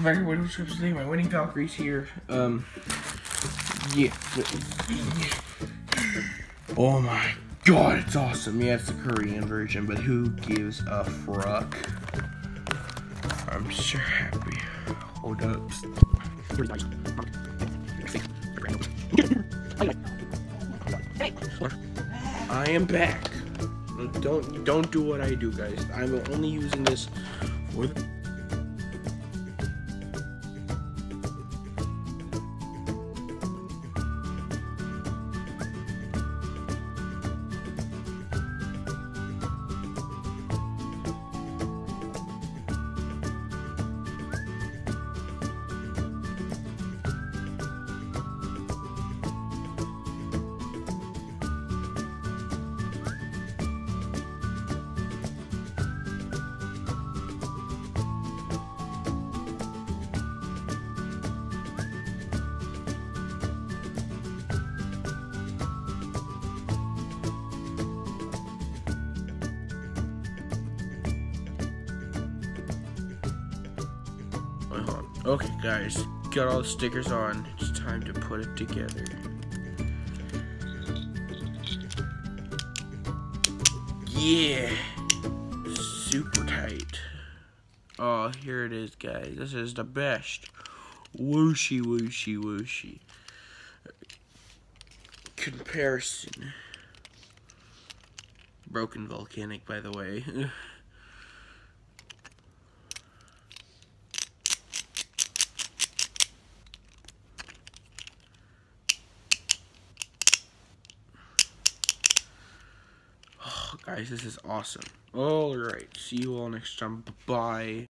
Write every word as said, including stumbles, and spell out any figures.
Valkyrie, what's up today? My winning Valkyrie's here. Um, yeah. Oh my god, it's awesome. Yeah, it's the Korean version, but who gives a fruck? I'm sure happy. Hold up. I am back. Don't don't do what I do, guys. I'm only using this for the Okay, guys, got all the stickers on. It's time to put it together. Yeah, super tight. Oh, here it is, guys. This is the best. Whooshy, whooshy, whooshy. Comparison. Broken volcanic, by the way. Guys, this is awesome. Alright, see you all next time. Bye-bye.